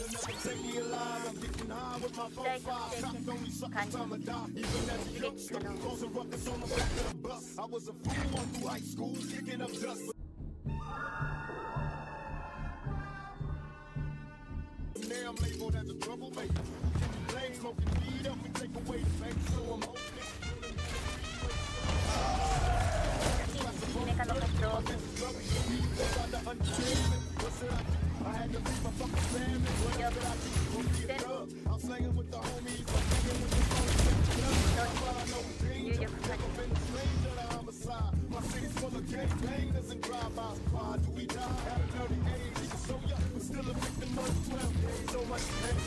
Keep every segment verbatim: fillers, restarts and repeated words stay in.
Now I'm labeled as a troublemaker. Blame smoking weed up and take away the bank, so I'm hoping. I had to leave my fucking family. What else did I do? I'm slanging with the homies. I'm slanging with the homies. I know things. Never been a stranger to homicide. My city's full of gangbangers and drive-bys. Why do we die at an early age? Even so young, but still a victim of twelve days. So much pain.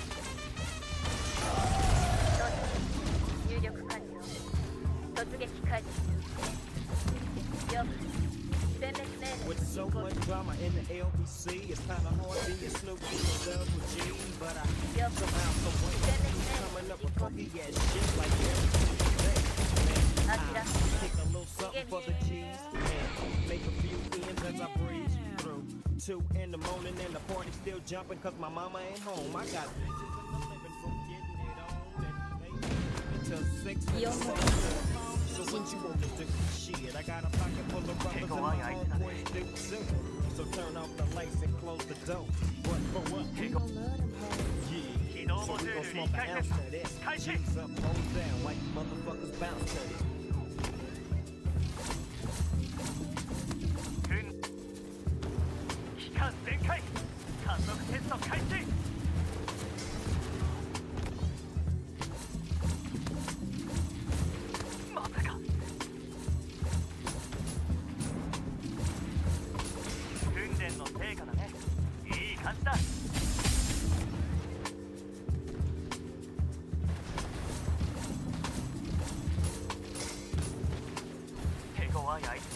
入力完了。突撃開始。よく。 With so much drama in the L B C, it's kinda hard being Snoop D and Double G, but I somehow, some way, coming up with funky ass shit like every day. Man, I take a little something for the G's and make a few ends as I breeze through. Two in the morning and the party still jumping cause my mama ain't home. I got bitches in the living room getting it on and maybe until six and seven. So what you want to do? Shit, I got a pocket full of brothers and my homeboys do too. So turn off the lights and close the door. What for what? We gon' love them hoes. Yeah, so we gon' smoke an ounce of this. G's up, hold down like motherfuckers bounce to it. 期間全開加速テスト開始まさか訓練の成果だねいい感じだ手強い相手